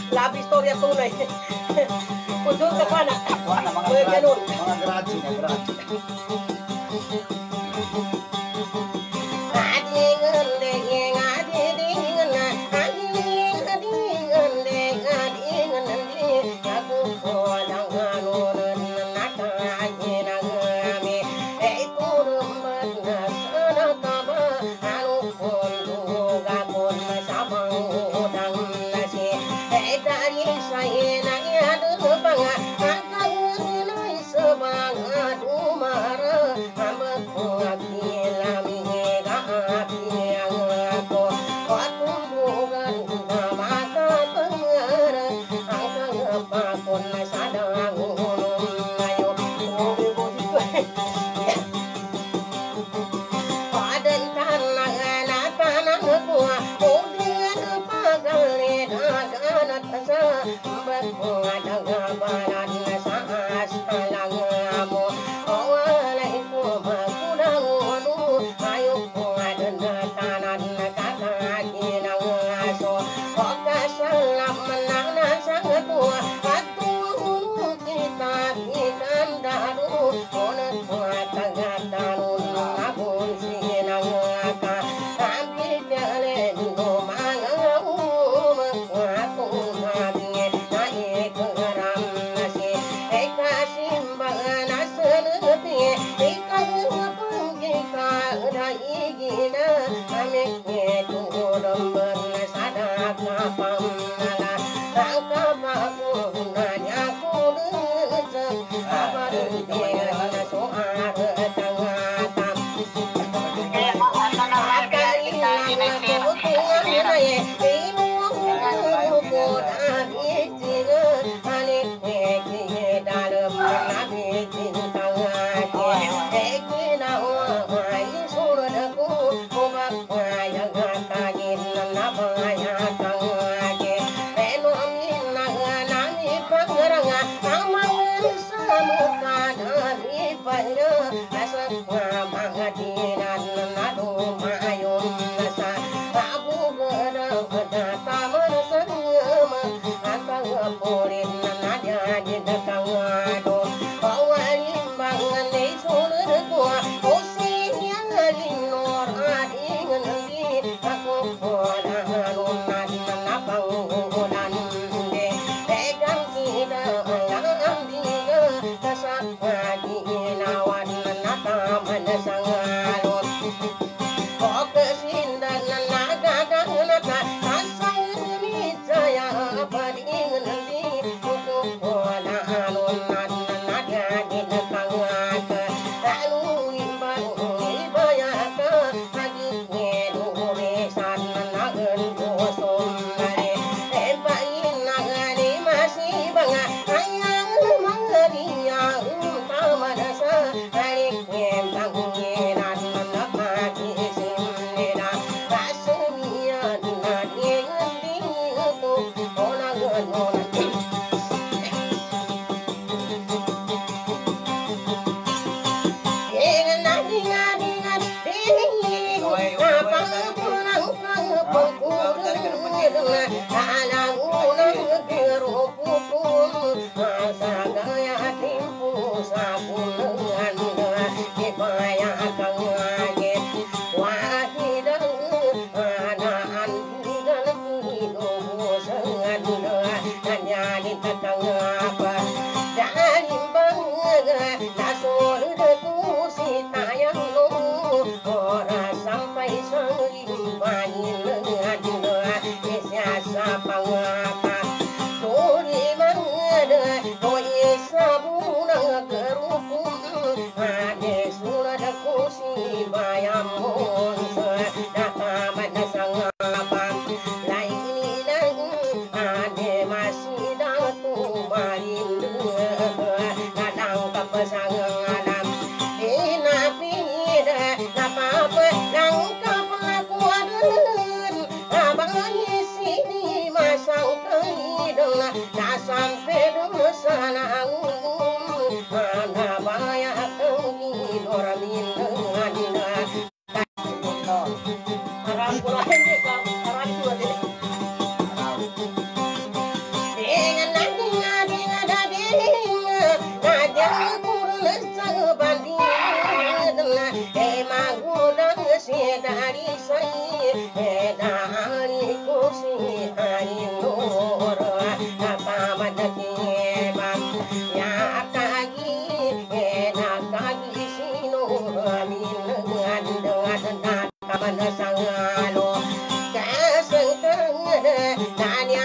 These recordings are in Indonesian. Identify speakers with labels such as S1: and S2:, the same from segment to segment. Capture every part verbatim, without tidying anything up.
S1: Labi istorya tunay. Ujung ka pa na.
S2: Wala, mga
S1: Kuya
S2: grad-
S1: ganun.
S2: mga graduate na graduate.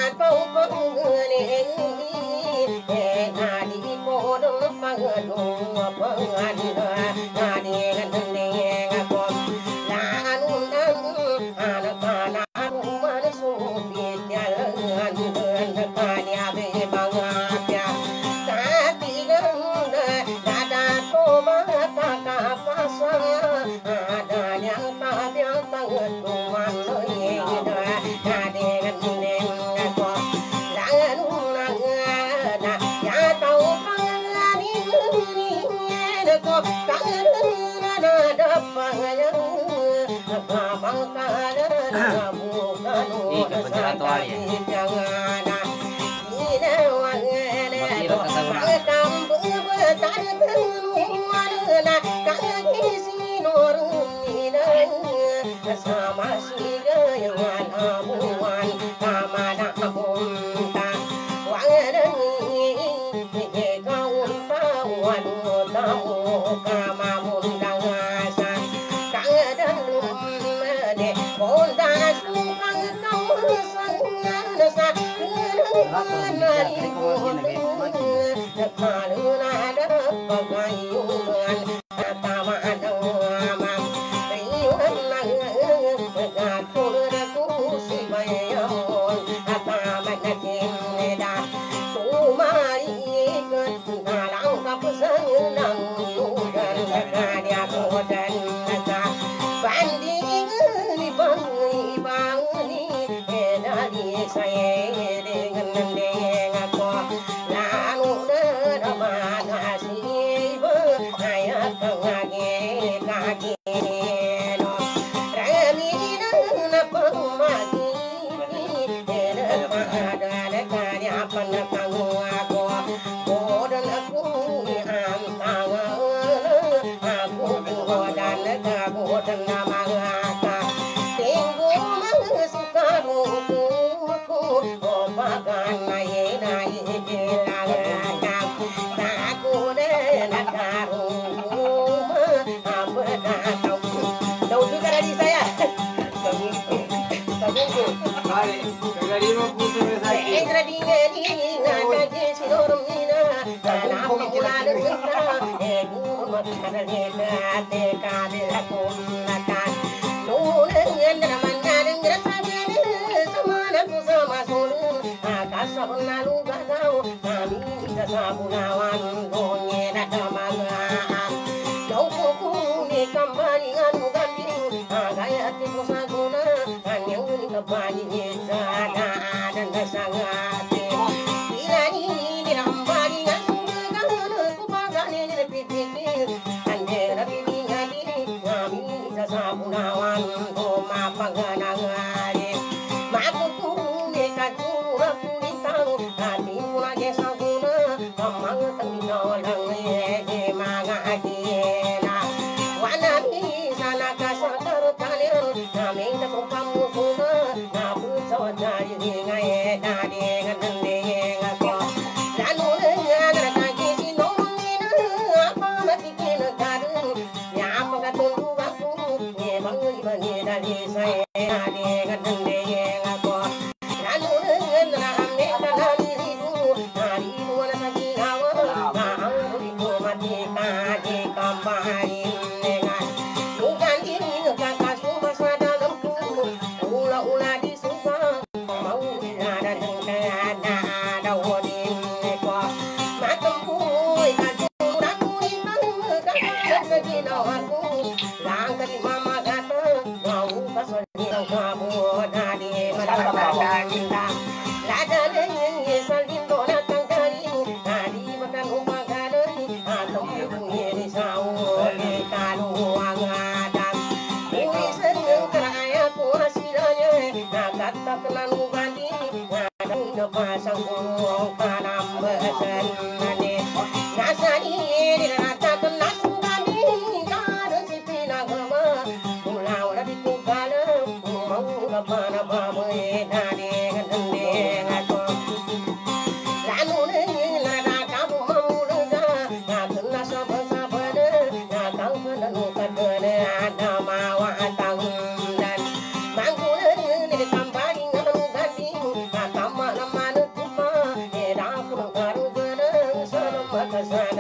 S2: Nama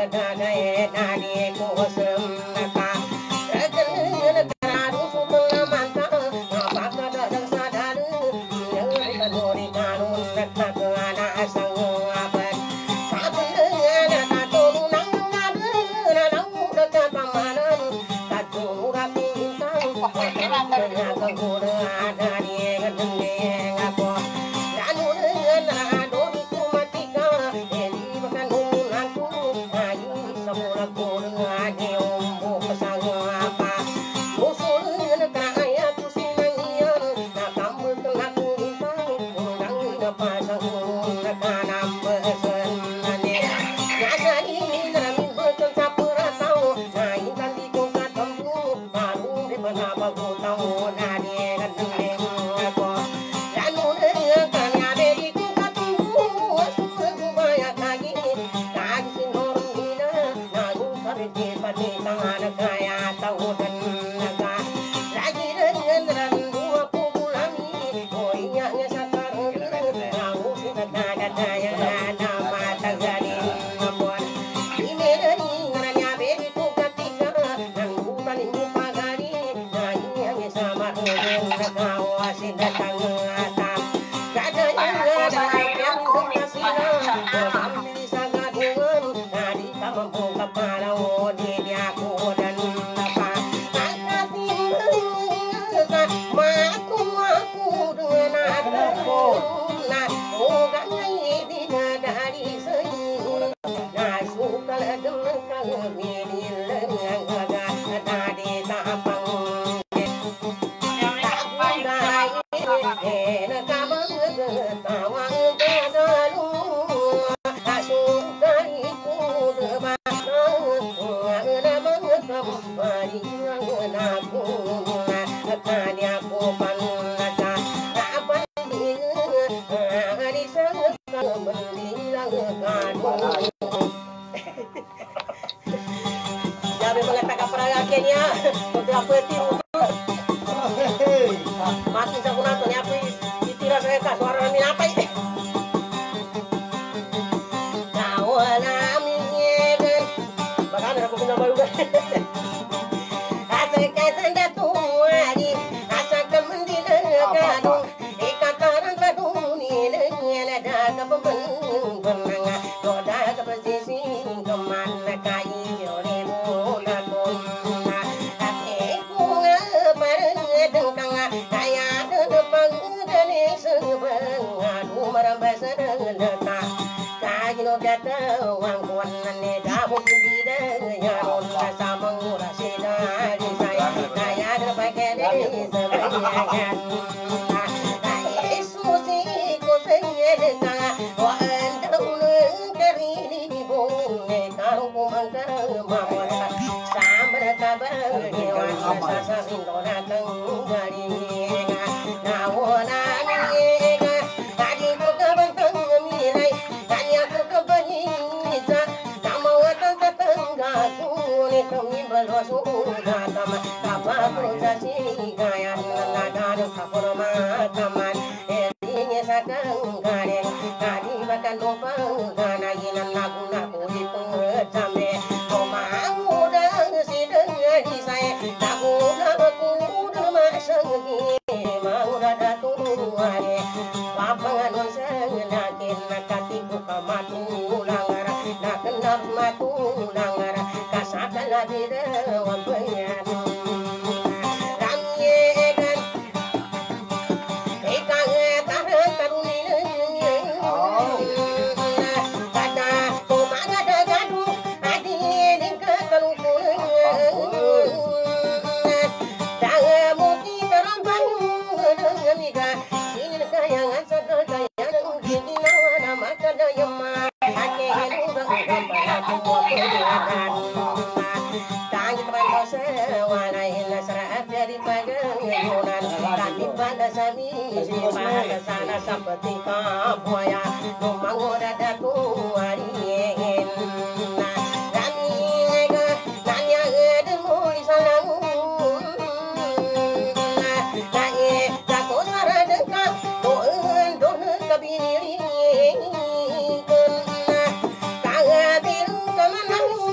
S2: Kau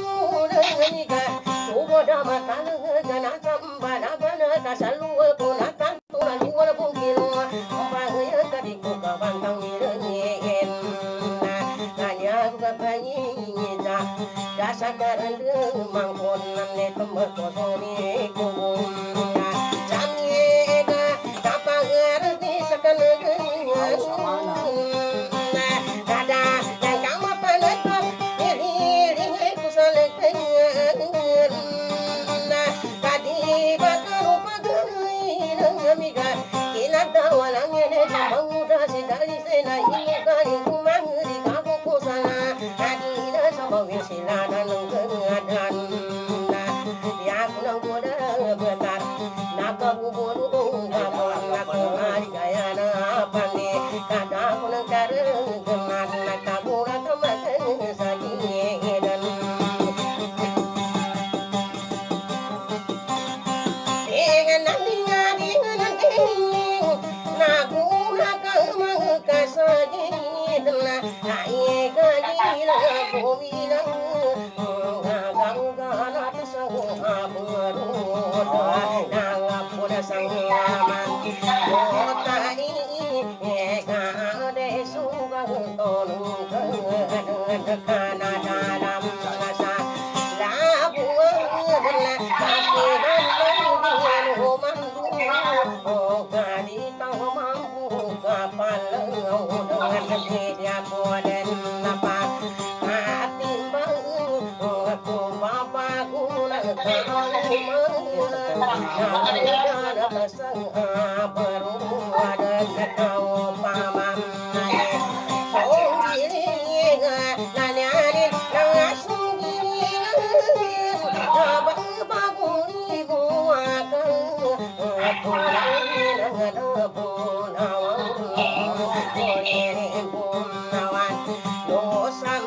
S1: sakarang mangkon ne temer kosoni kubung jamiga kapangar di sakarang ada yang kamu panas diri diri kusaleng tadi bakaru pagai amiga kila tawalang ne banguda sidari sena ini kali kumang di kaku kusana tadi dah sabawin sila dan nengkenadan ya kunang kuda betar nakabubun ngapon nakari gaya na pandi kada kunang kareng kemat nakabura kemakan sajidan dengan nantinya dengan nanti naku nakamang kasajidan naik gila kumilang gagang ganat sang aburu nangapura sang laman kotai ekade sugang tolong kana dalam rasa labuan tapi dan roman oh kali tahu mampu kapal dengan dia koden apa hati bang aku bapa guna kau ada pasang baru ada kau paman song diri nanyani langsung diri abang baguni buat aku lagi dengan punawan boleh punawan dosa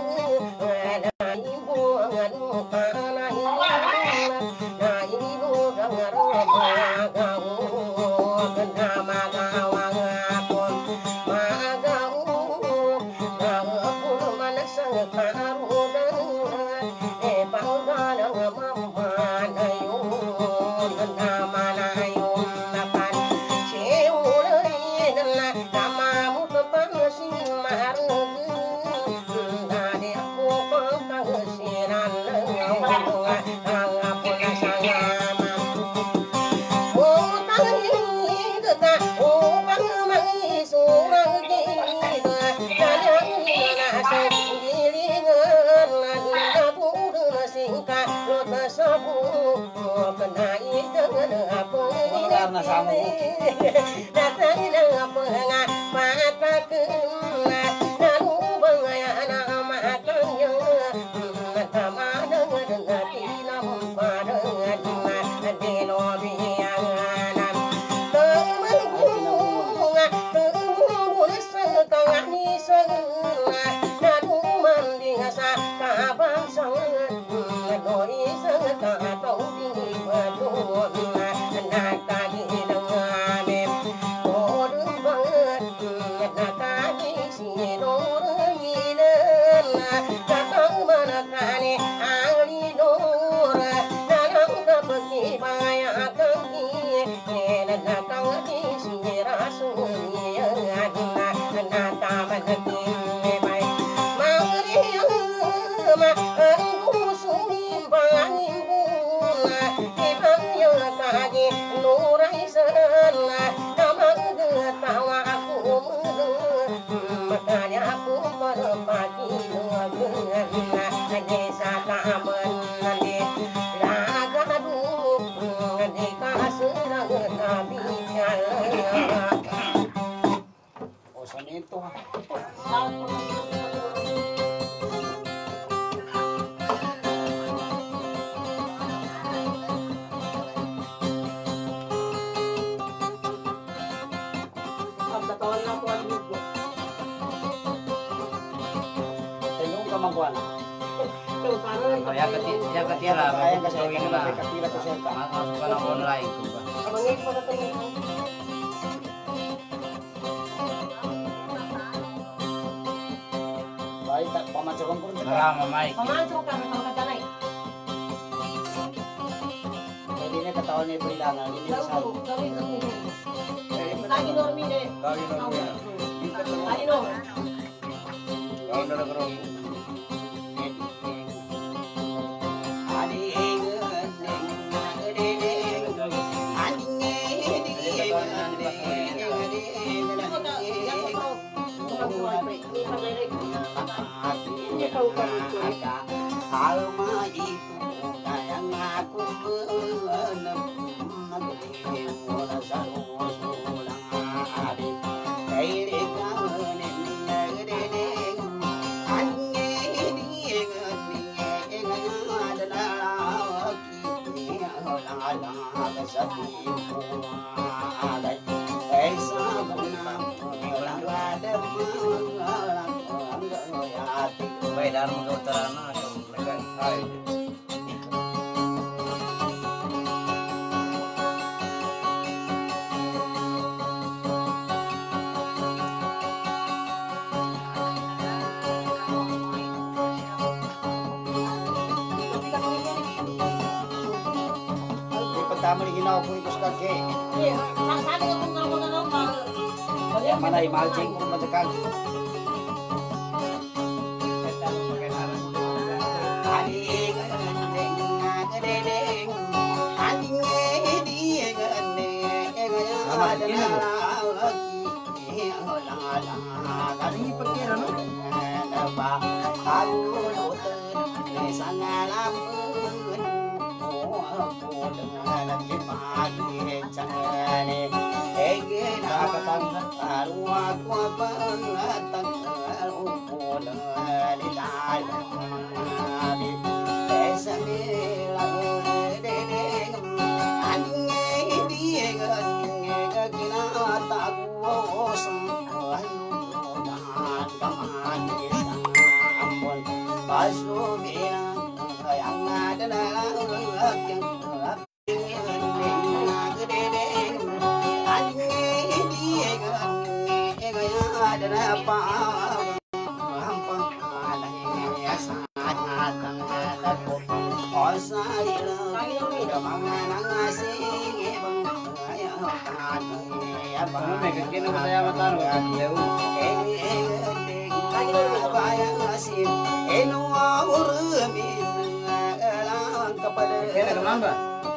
S2: yang ketiga, yang ketiga lah, yang ketiga lah, masuk ke online tu.
S3: Baik, tak pemacokan pun.
S2: Ah, mamai.
S1: Pemacokan kalau kata lain.
S3: Jadi ini ketahuan ni berilangan ini
S1: Tahu, tahu itu. Lagi normi deh.
S2: Kali normi.
S1: Lagi normi.
S2: Kalau dah kerong.
S1: tahu kamu itu.
S3: Alma itu yang aku
S2: Baik dalam keutaran atau mereka hai.
S3: Pertama di ginaw ko ito sa kake.
S1: Iya, sabi ko kung ano ano mal.
S3: Ya mana imaljing ko matakag.
S2: Ini pikir ano?
S3: Ano may kagkino ba tayo matano?
S2: Kaya kenapa?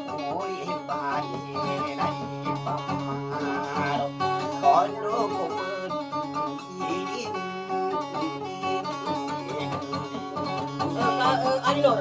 S1: Alor.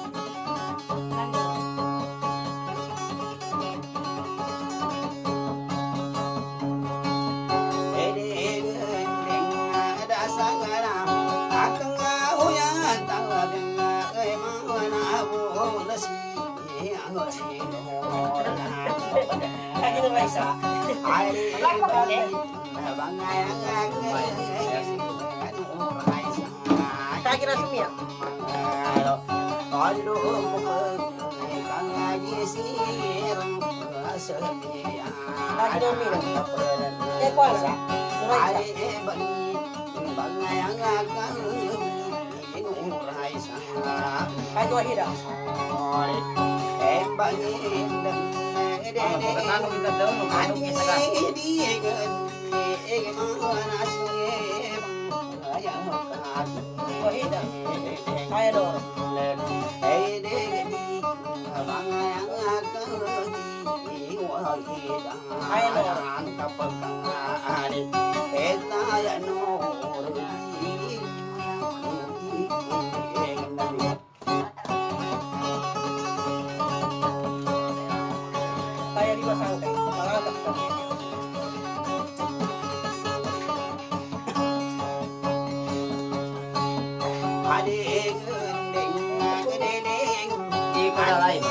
S1: Kira semia. Lagi dong minum. Eh puasa. Kayu ahira.
S2: Pagkatano kita daw, ano kisa ka?
S1: Ahira. Kaya dong. Kaya di masangkay. Mangangkat kami.
S2: Di ko na live.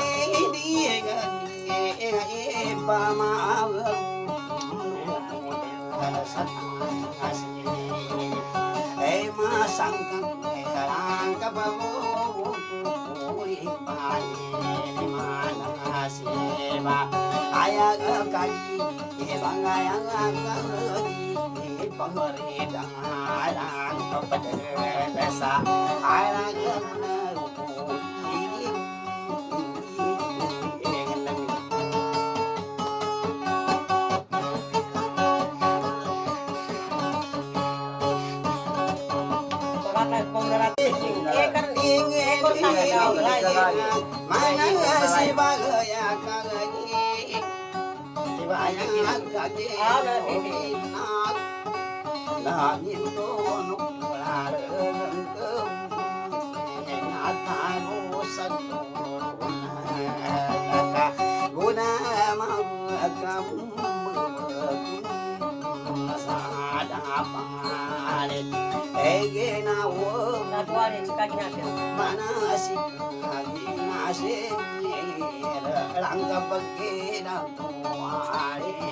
S3: ginawang
S1: Natuwari si kagi natin.
S3: manasik lagi nasib lang kapag kinatuwari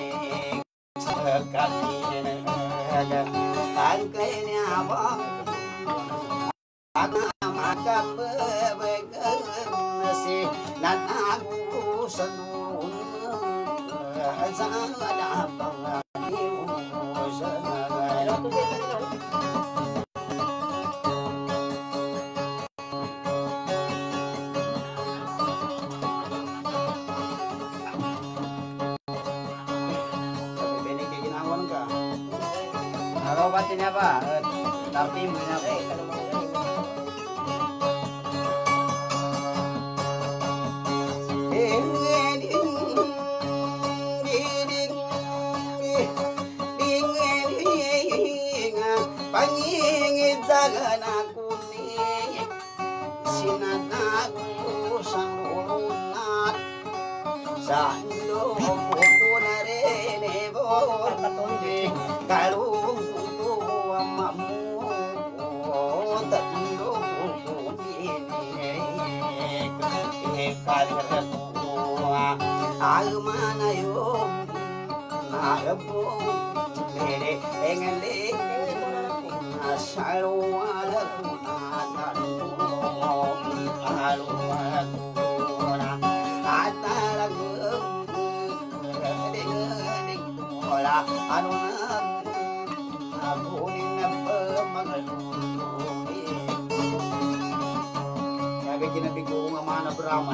S3: sekali ang kanya bang ang makababagan si nanago sa noon sa napang sa
S1: Pero tubig na naman.
S3: ginawan ka.
S2: Ako pati niya ba? Tapi mo na
S1: Eh, kalau mga galing.
S3: Pangingit dagan ako ni sinatago sa lulunat sa loob ko na rin ebondi kalung ko ang mamu tatlo ko binirik ikalir ko almanayo narabong mere engaling Salwala kuna taruh, salwala kuna atalagung, ding ding mola anu abunin apa mangalumi. Ya bikin bingung mana beraman.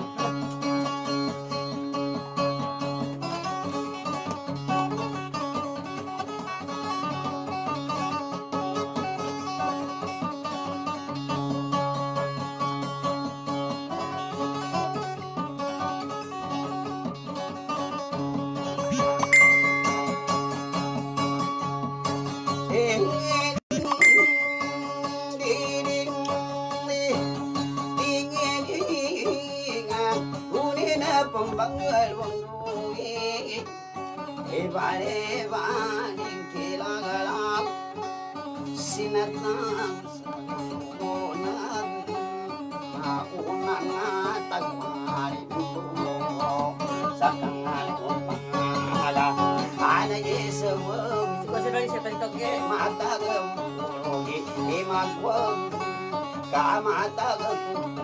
S3: Sinatang salunan mauna nga tagmarin mo sa kangalong pangala ana yesawag
S1: Kasi rin siya palito kaya.
S3: matagam mulogi imagwag kamatagam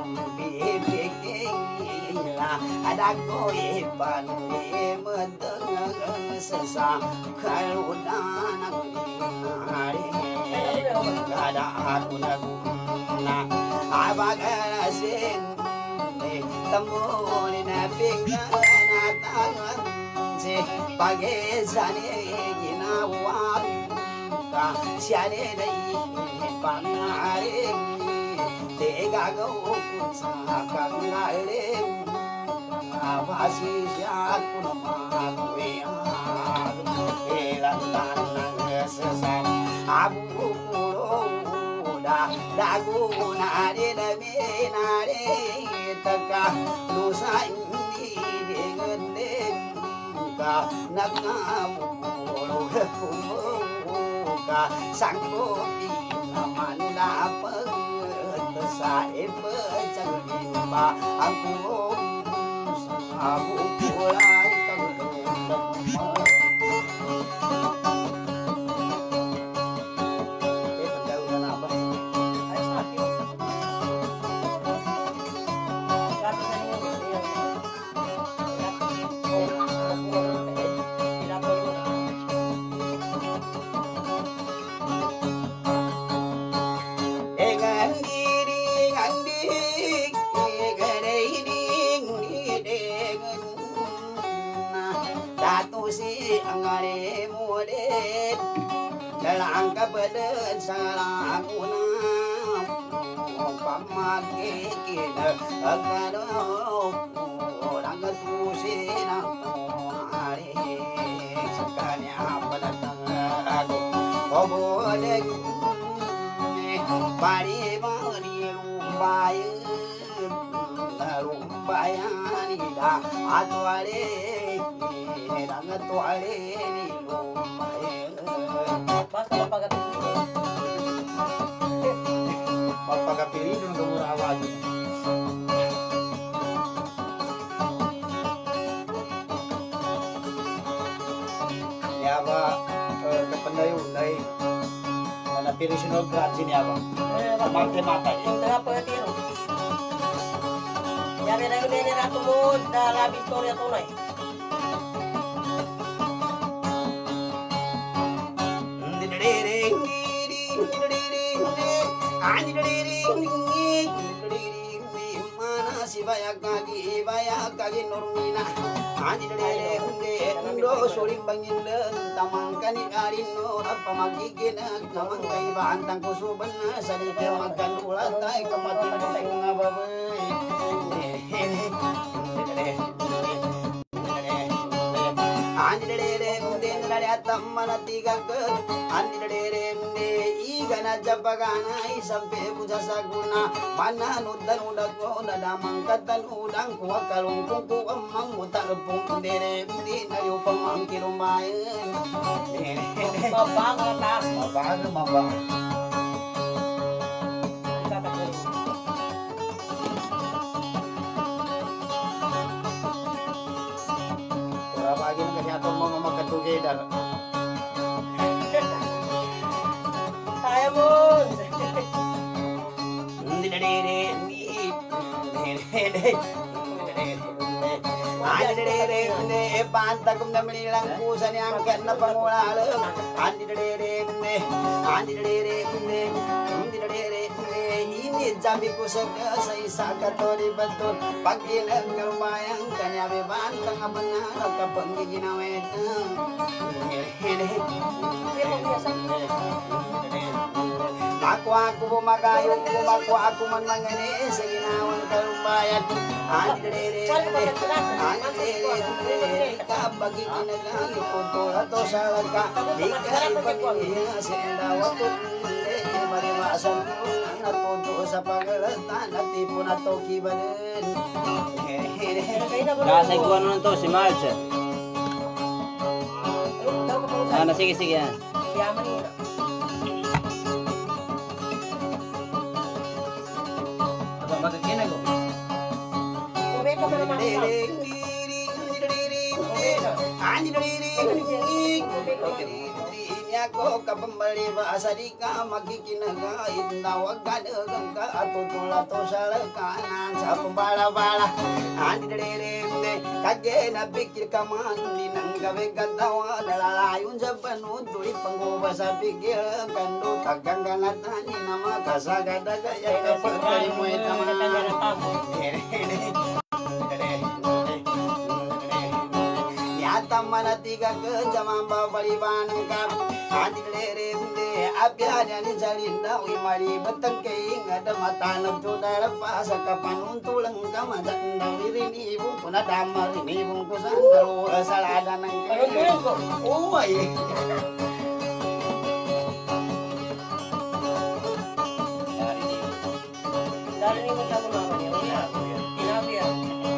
S3: bibigila adako ipan imadang sesa kalunan ang hari kada aku naguna abagarasin tamo ni napingan atangan si pagesani ginawa ka siya dai pangaring tegagaw sa kangaring abasi siya kuno makuya ilantan ng sesam abu dagu nari dami nari taka lusa ini dengan ka nagkamuro kumuka sanggupi naman dapat sa iba ba aku abu kulay kagulong angare murid dalang kabadan salah guna pamagi kita agado orang ketusin hari sekali apa datang aku boleh pari pari rumbai rumbayan ida atuare Nang tuwali ni lumay
S1: Basta mapagat.
S3: diri dun kamura awagi. Ya ba kapandayunay na personal grad sini abang. Mate mata.
S1: Yung tengah pengertian. Yari na yun ni Ratu mo na labi storya tunay.
S3: Sibaya kagi baya kagi normina andi dere hunde ndo solim bangin den tamang kani arin no apa magikin tamang kai bantang kusuban sari ke makan ulat tai kemati bunga babe andi dere hunde nare atamana tiga ke andi dere hunde igana japagana sampai puja saguna mana nudan udak na damang katan udang kuwa kalungkung ku amang mutar pung dere di nayo pamang kirumayan
S1: Mabang na
S3: mabang mabang ora bagi na kasi atong mga magkatugedar
S1: Saya mun.
S3: Hindi na dere Andi dere ne pantakum na menilang pusan yang kena pangulalam Andi dere ne Andi dere ne Andi dere ne ini jambi kusag sa isa katori betul pagi nang lumayang kanya bebantang abenar kapag ginawet Aku aku bumagayong bumakwa ako man mangani sa ginawan kalumayan Andi dere Andi dere kapag ginagayo putol ato sa laga di ka ipaniya sindawa ko marimasan ko natuto sa pagalatan at ipon at kibanin
S2: Nasa iguan nun to si Marge. Ah, na sige sige yan.
S1: Yaman yun.
S2: Apa magkakina ko?
S1: Ube ka ba naman ikaw?
S3: Andi dere Ako kapambali bahasa di ka magkikinaga itawag ka dagang ka at tutula to sa lakanan sa pambala-bala andi dere kage na pikir ka man di nang gawe katawa dalalayon sa panod tuloy pangguba sa pikir kando tagang ganatan ni nama kasagada kaya kapagkari mo itaman Yata mana tiga ke zaman babalibanang kam andi dere abya ni jalinda wi mari beteng keing ada mata nabtu dara pasa kapan untulang kama janda wirini ibu puna damar ini ibu kusan kalau asal ada nang keing oh ai
S1: Dari ni mo kamu naman yun. Tinabi yan.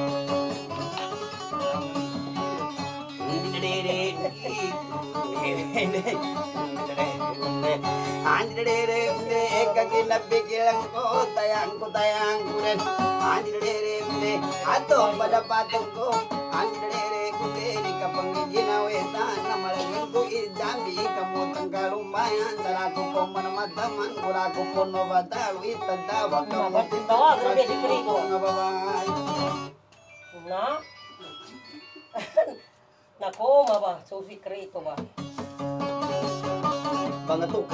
S3: Andi dere ekaki nabikilang ko tayang ko tayang kuren andi dere ato pada patong ko andi dere kude kapangiginawetan na malagang ko idambi kamutang kalumbayan dala ko po manamataman kula ko po nobatalo itadawa kamutin
S1: Tawa, grabe si Perico.
S3: nga babay
S1: Na? Nako, maba. So sikrito ba?
S3: bangatuk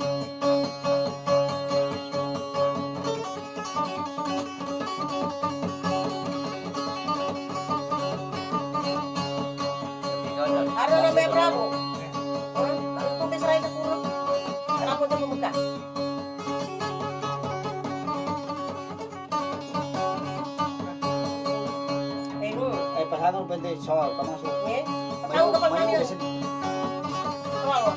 S1: Ano na may bravo? Ano itong bisray na puro? Ano ko ito mamuka? Eh, hmm.
S3: ay pasanong pwede soal kamasok
S1: Eh? Patawag ka pa sa niya. Tawawa.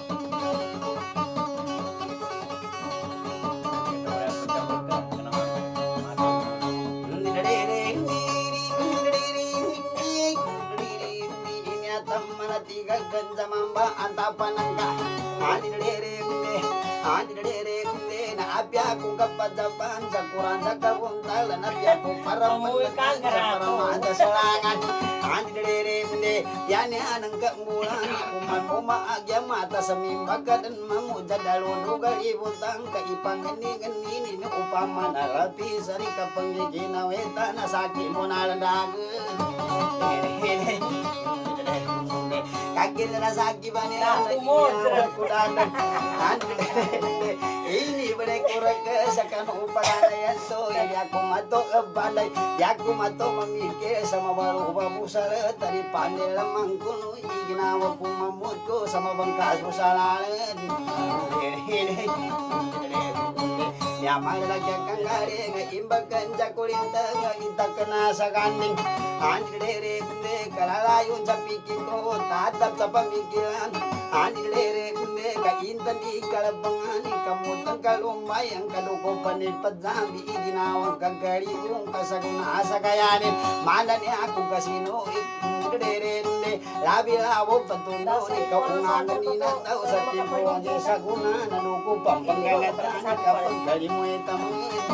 S3: tiga ganza mamba antapanangka andi dere ande andi dere ande na Nabi aku kapadaban sa Quran sa kabuntalan Nabi aku para mendekat sa para mata selangan Andi dere mende yani anang kemulan kuman uma agya mata semimbaga dan mamuja dalun gali butang ka ipang geni geni ni upama narapi sari kapanggigina wetana sakit munalandageun Kaki na sakit bani kudanan ini bade kurang sakan upagana so ya aku mato balai ya aku mato memikir sama baru babusal tadi pandai lemang kuno iginawa ku mamutku sama bangkas busalalan ya lagi kang gare ngimbakan jakulinta ngita kena saganding andire bende kalalayun japikiko tatap sapamikiran andire bende ka intan di kalabangan kamutan kalumbayang kaduko panit padzambi iginawang kagariung kasaguna asagayanin mandani aku kasino ikdere labi lawo patundo ni kaungan ni natau sa tiempo ang saguna nanuko pampanggalatan kapag galimo itamu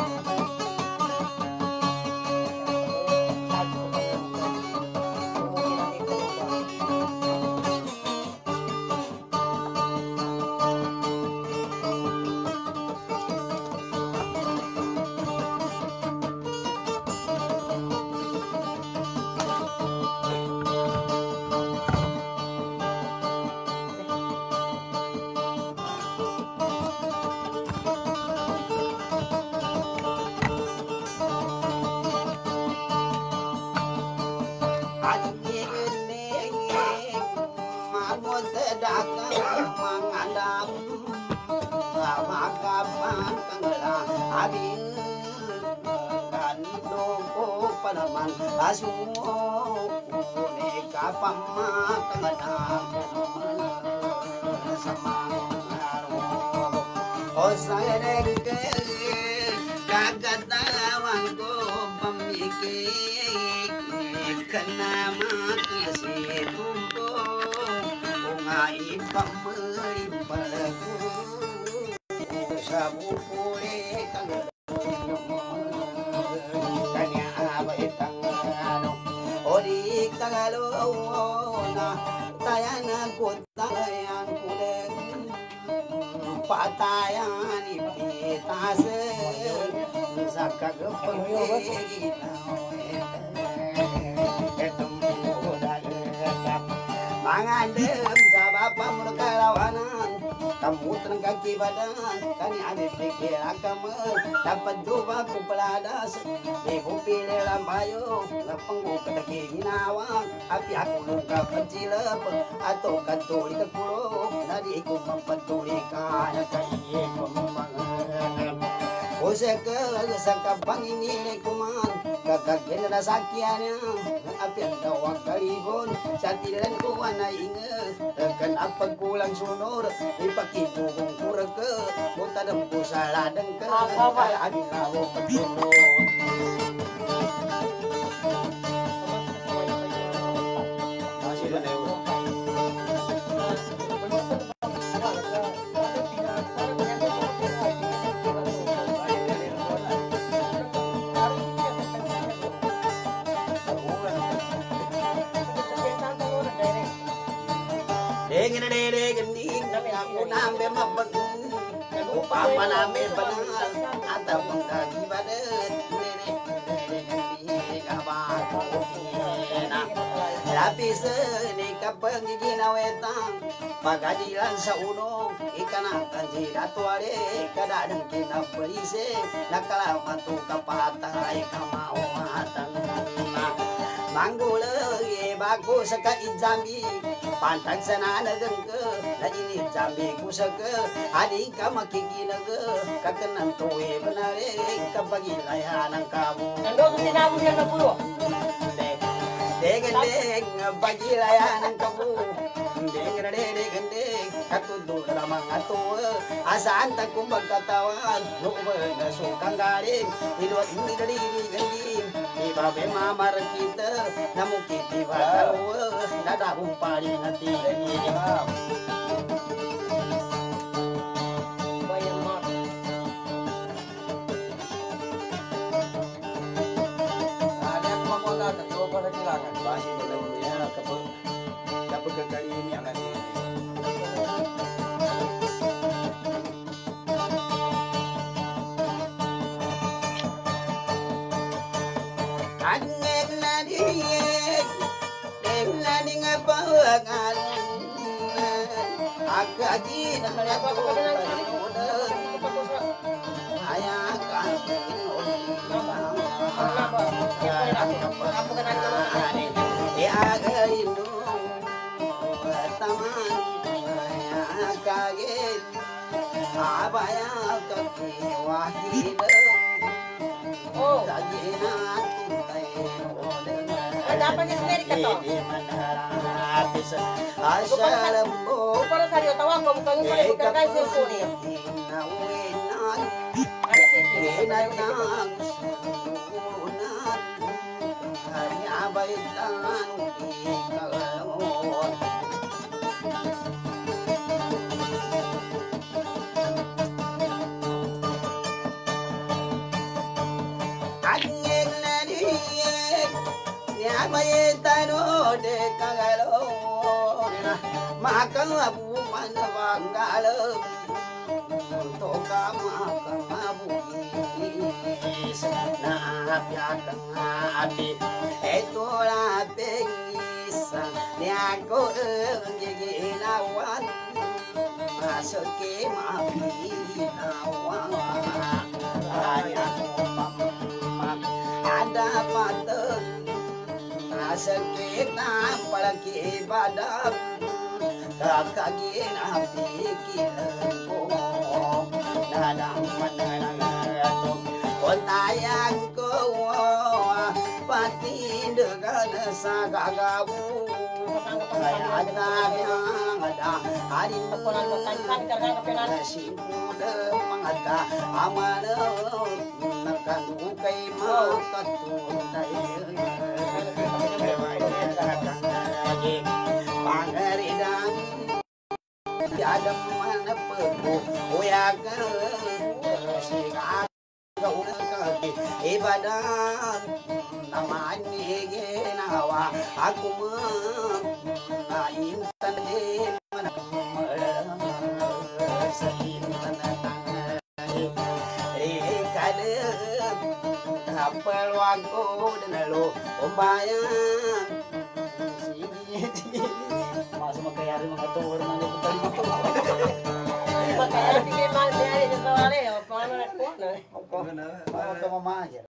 S3: Asumo neka pamatangan sama oh saya kagatawan ko pamikik kenama kasih tumpo ngai pamerimpalaku sabu pule kang Tagalona tayana kutayan kulen patayan ipitase sakag pangigina etum kudagat mangandem sa bapam kalawanan kamu kaki badan kani ane pikir akaman dapat duba ku peladas ibu pilih lambayo ngapenggu ketaki ginawang api aku luka pencilep atau katuli ke pulau nadi ku mempentuli kaya kaya pembangan usek ke sakapang ini kuman kakak kena sakiannya api anda wakalibon satiran ku wana inget tekan apa kulang sunur ipakitu kung kurang ke mutadam ku saladang ke kala adilawo pagsunod masih na Dengan dere gending aku nambe mabeng upama nambe banal ataupun kaki badet dere dere gending abang tapi seni kapeng gigi nawetang pagadilan sa uno ikan akan tidak tuare kadang kena pelise nakalaman tu kapatay kamau matang manggula ye bago sa kaijambi pantag sana na gengke na ini jambi ku seke adi ka makikinaga kakanan tuwe benare kabagi layanan kamu
S1: nando ko tinamu yan na puro
S3: degen deg bagi layanan kamu degen deg deg katudo lamang ato asaan ta kumbag katawan no ba sukang galing idot hindi dali ganding ibabe mamar kita namukiti ba dadahong pali natin dengan agagi na ayah kami ya garindo taman ayah kaget abaya kaki wahid
S1: Oh,
S3: kagina tuntai
S1: ada apa ni sendiri kata?
S3: asal lembu
S1: Para saya tahu aku bukan ini bukan guys itu ni. Ada sisi. Maka abu mana banggalam toka maka abu sana biarkan hati itu lah pengisa niago gigi lawan masuk ke mapi lawan ayah ada pateng masuk kita palagi badan kakagin api kilang nadang mananang kontayang ko pati dengan sagagabu kaya ada yang ada hari muda simuda mangata amana nakan ukay makatunay pangaridang tiada mana perlu uyaga sika kau ibadah namanya genawa aku main tande mana sakintan rekade kapal wago dan lo ombayang masuk makayari mga tuwar na nito dito. Makayari tingin man niya ito wala eh. Paano na ko na?
S3: Ako na, ako na mamahir.